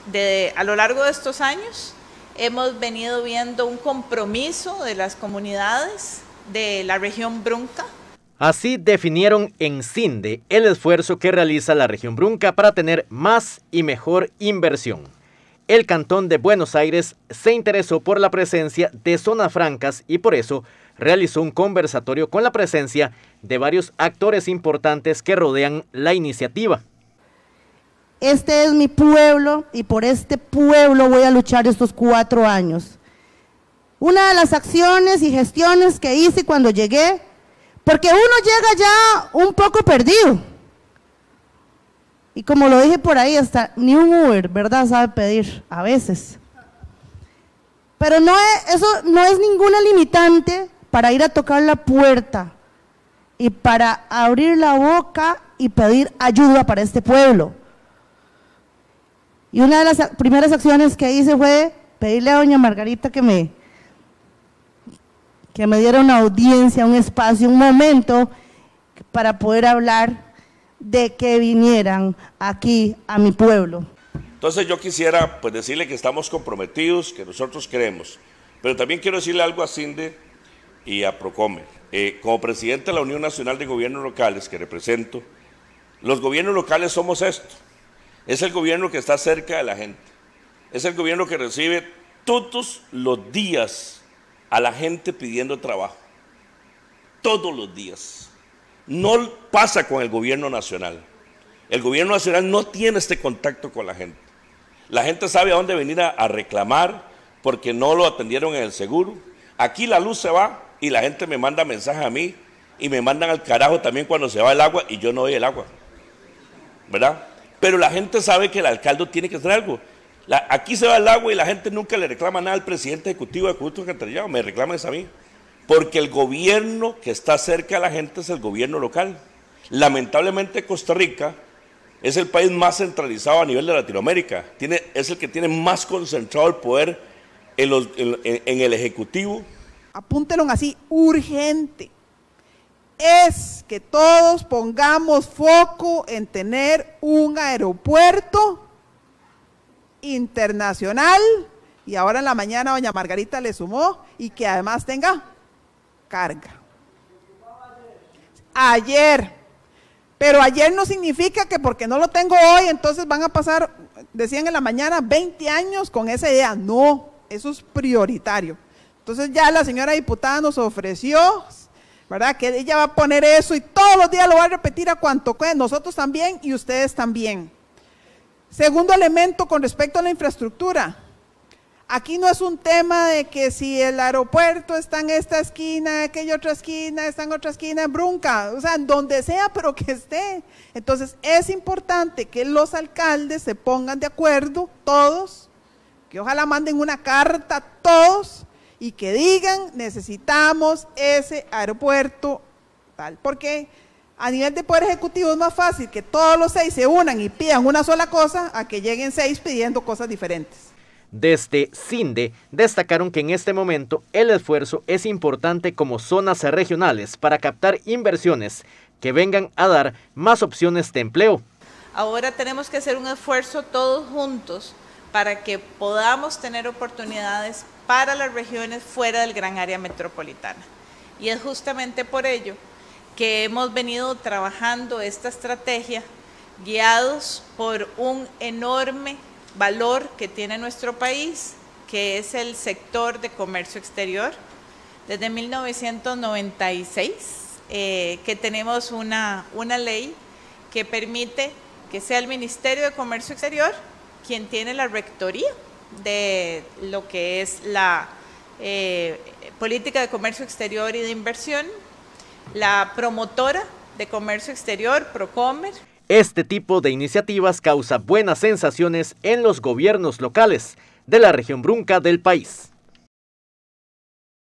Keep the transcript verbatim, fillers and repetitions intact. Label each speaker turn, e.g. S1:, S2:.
S1: de, a lo largo de estos años hemos venido viendo un compromiso de las comunidades de la región Brunca.
S2: Así definieron en CINDE el esfuerzo que realiza la región Brunca para tener más y mejor inversión. El Cantón de Buenos Aires se interesó por la presencia de zonas francas y por eso realizó un conversatorio con la presencia de varios actores importantes que rodean la iniciativa.
S3: Este es mi pueblo y por este pueblo voy a luchar estos cuatro años. Una de las acciones y gestiones que hice cuando llegué, porque uno llega ya un poco perdido. Y como lo dije por ahí, hasta ni un Uber, ¿verdad?, sabe pedir a veces. Pero no es, eso no es ninguna limitante para ir a tocar la puerta y para abrir la boca y pedir ayuda para este pueblo. Y una de las primeras acciones que hice fue pedirle a doña Margarita que me, que me diera una audiencia, un espacio, un momento para poder hablar de que vinieran aquí a mi pueblo.
S4: Entonces yo quisiera pues decirle que estamos comprometidos, que nosotros queremos, pero también quiero decirle algo a CINDE y a Procome. Eh, como presidente de la Unión Nacional de Gobiernos Locales que represento, los gobiernos locales somos esto, es el gobierno que está cerca de la gente, es el gobierno que recibe todos los días a la gente pidiendo trabajo, todos los días. No pasa con el gobierno nacional. El gobierno nacional no tiene este contacto con la gente. La gente sabe a dónde venir a, a reclamar porque no lo atendieron en el seguro. Aquí la luz se va y la gente me manda mensajes a mí y me mandan al carajo también cuando se va el agua y yo no doy el agua, ¿verdad? Pero la gente sabe que el alcalde tiene que hacer algo. La, aquí se va el agua y la gente nunca le reclama nada al presidente ejecutivo de Acueductos Alcantarillados, me reclaman a mí. Porque el gobierno que está cerca de la gente es el gobierno local. Lamentablemente Costa Rica es el país más centralizado a nivel de Latinoamérica. Tiene, es el que tiene más concentrado el poder en, los, en, en el Ejecutivo.
S5: Apúntenlo así, urgente. Es que todos pongamos foco en tener un aeropuerto internacional, y ahora en la mañana doña Margarita le sumó, y que además tenga carga. Ayer, pero ayer no significa que porque no lo tengo hoy, entonces van a pasar, decían en la mañana, veinte años con esa idea. No, eso es prioritario. Entonces ya la señora diputada nos ofreció, ¿verdad?, que ella va a poner eso y todos los días lo va a repetir a cuanto quede, nosotros también y ustedes también. Segundo elemento con respecto a la infraestructura. Aquí no es un tema de que si el aeropuerto está en esta esquina, aquella otra esquina, está en otra esquina, en Brunca, o sea, en donde sea, pero que esté. Entonces, es importante que los alcaldes se pongan de acuerdo, todos, que ojalá manden una carta a todos y que digan, necesitamos ese aeropuerto, tal, porque a nivel de Poder Ejecutivo es más fácil que todos los seis se unan y pidan una sola cosa a que lleguen seis pidiendo cosas diferentes.
S2: Desde CINDE destacaron que en este momento el esfuerzo es importante como zonas regionales para captar inversiones que vengan a dar más opciones de empleo.
S1: Ahora tenemos que hacer un esfuerzo todos juntos para que podamos tener oportunidades para las regiones fuera del gran área metropolitana. Y es justamente por ello que hemos venido trabajando esta estrategia guiados por un enorme valor que tiene nuestro país, que es el sector de comercio exterior. Desde mil novecientos noventa y seis, eh, que tenemos una, una ley que permite que sea el Ministerio de Comercio Exterior quien tiene la rectoría de lo que es la eh, política de comercio exterior y de inversión, la promotora de comercio exterior, Procomer.
S2: Este tipo de iniciativas causa buenas sensaciones en los gobiernos locales de la región Brunca del país.